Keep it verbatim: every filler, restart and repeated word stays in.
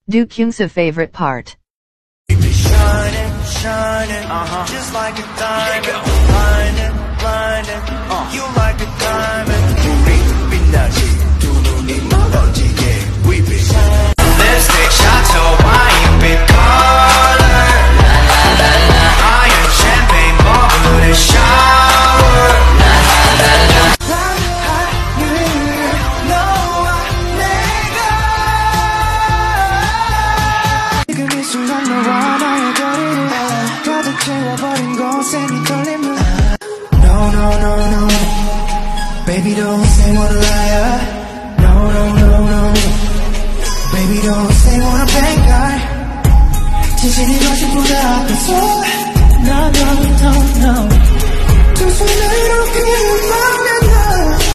Do Kyungsoo favorite part. Shining, shining, uh-huh. Just like a diamond. Blinding, blinding, uh. You like a diamond. 우리 빛나지 두 눈이 멀어지게 We be shining. Lipstick shot so wine color. I am champagne bubble in shower. No, no, no, no. Baby, don't say what a liar. No, no, no, no. Baby, don't say what a bad guy. 진실이 거짓보다 앞에서 No, no, no, no. 두 손으로 그를 막는